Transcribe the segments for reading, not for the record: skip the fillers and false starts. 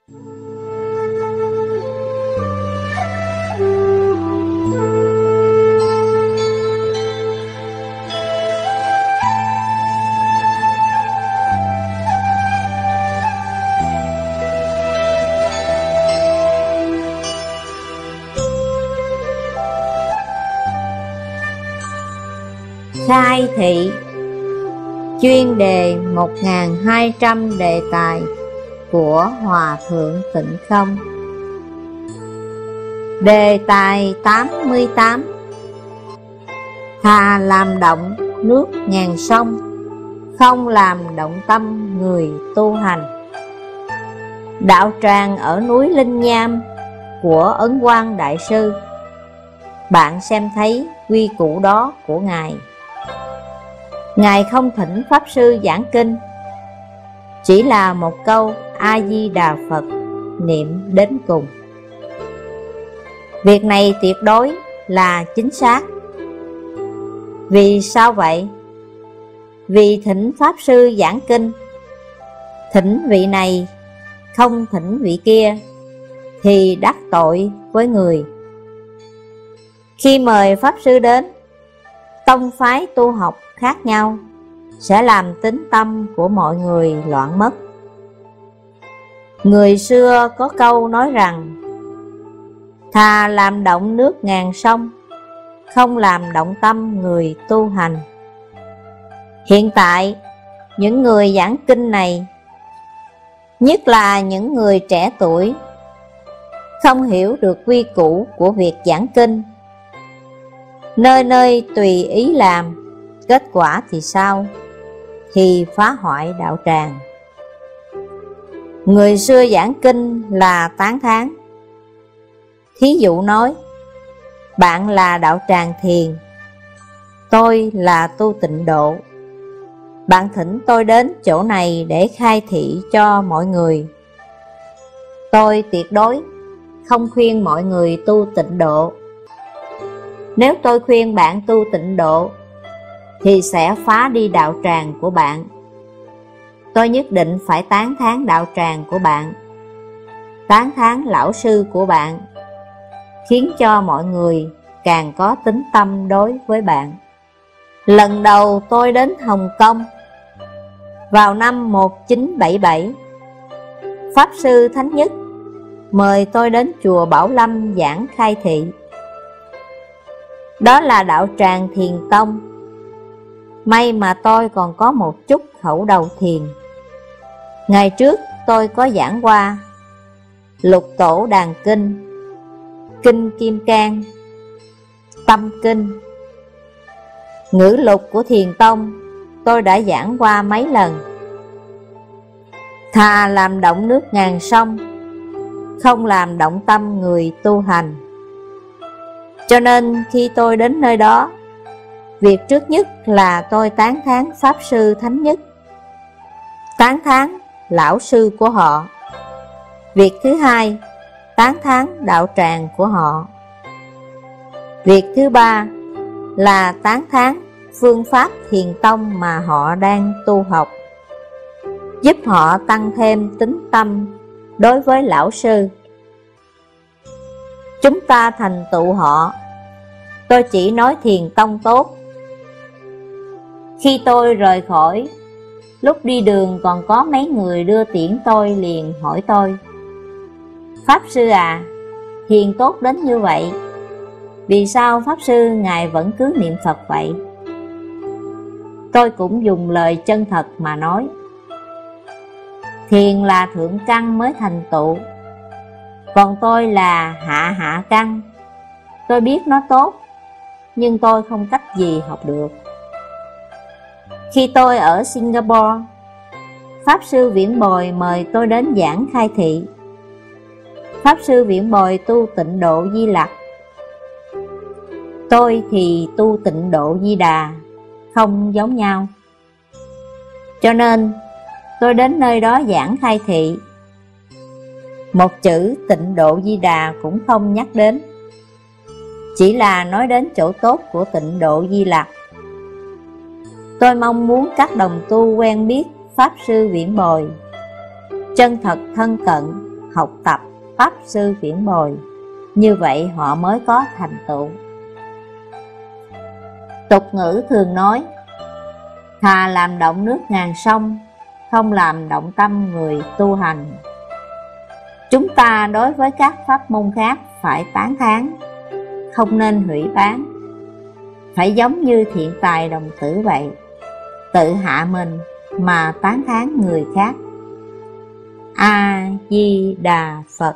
Khai thị chuyên đề 1200 đề tài của Hòa Thượng Tịnh Không. Đề tài 88: thà làm động nước ngàn sông, không làm động tâm người tu hành. Đạo tràng ở núi Linh Nham của Ấn Quang Đại Sư, bạn xem thấy quy củ đó của Ngài. Ngài không thỉnh Pháp Sư giảng kinh, chỉ là một câu A-di-đà Phật niệm đến cùng. Việc này tuyệt đối là chính xác. Vì sao vậy? Vì thỉnh Pháp Sư giảng kinh, thỉnh vị này không thỉnh vị kia thì đắc tội với người. Khi mời Pháp Sư đến, tông phái tu học khác nhau sẽ làm tín tâm của mọi người loạn mất. Người xưa có câu nói rằng: thà làm động nước ngàn sông, không làm động tâm người tu hành. Hiện tại, những người giảng kinh này, nhất là những người trẻ tuổi, không hiểu được quy củ của việc giảng kinh. Nơi nơi tùy ý làm, kết quả thì sao? Thì phá hoại đạo tràng. Người xưa giảng kinh là tán thán. Thí dụ nói: bạn là đạo tràng thiền, tôi là tu tịnh độ. Bạn thỉnh tôi đến chỗ này để khai thị cho mọi người. Tôi tuyệt đối không khuyên mọi người tu tịnh độ. Nếu tôi khuyên bạn tu tịnh độ thì sẽ phá đi đạo tràng của bạn. Tôi nhất định phải tán thán đạo tràng của bạn, tán thán lão sư của bạn, khiến cho mọi người càng có tín tâm đối với bạn. Lần đầu tôi đến Hồng Kông vào năm 1977, Pháp Sư Thánh Nhất mời tôi đến chùa Bảo Lâm giảng khai thị. Đó là đạo tràng Thiền Tông. May mà tôi còn có một chút khẩu đầu thiền. Ngày trước tôi có giảng qua Lục Tổ Đàn Kinh, Kinh Kim Cang, Tâm Kinh. Ngữ lục của Thiền Tông tôi đã giảng qua mấy lần. Thà làm động nước ngàn sông, không làm động tâm người tu hành. Cho nên khi tôi đến nơi đó, việc trước nhất là tôi tán thán Pháp Sư Thánh Nhất, tán thán lão sư của họ. Việc thứ hai, tán thán đạo tràng của họ. Việc thứ ba là tán thán phương pháp Thiền Tông mà họ đang tu học, giúp họ tăng thêm tín tâm đối với lão sư. Chúng ta thành tựu họ. Tôi chỉ nói Thiền Tông tốt. Khi tôi rời khỏi, lúc đi đường còn có mấy người đưa tiễn tôi liền hỏi tôi: Pháp Sư à, thiền tốt đến như vậy, vì sao Pháp Sư Ngài vẫn cứ niệm Phật vậy? Tôi cũng dùng lời chân thật mà nói: thiền là thượng căn mới thành tựu, còn tôi là hạ căn. Tôi biết nó tốt, nhưng tôi không cách gì học được. Khi tôi ở Singapore, Pháp Sư Viễn Bồi mời tôi đến giảng khai thị. Pháp Sư Viễn Bồi tu tịnh độ Di Lặc, tôi thì tu tịnh độ Di Đà, không giống nhau. Cho nên tôi đến nơi đó giảng khai thị, một chữ tịnh độ Di Đà cũng không nhắc đến, chỉ là nói đến chỗ tốt của tịnh độ Di Lặc. Tôi mong muốn các đồng tu quen biết Pháp Sư Viễn Bồi, chân thật thân cận, học tập Pháp Sư Viễn Bồi, như vậy họ mới có thành tựu. Tục ngữ thường nói, thà làm động nước ngàn sông, không làm động tâm người tu hành. Chúng ta đối với các pháp môn khác phải tán thán, không nên hủy bán. Phải giống như thiện tài đồng tử vậy, tự hạ mình mà tán thán người khác. A Di Đà Phật.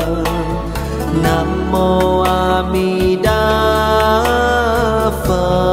Nam mô A Di Đà Phật.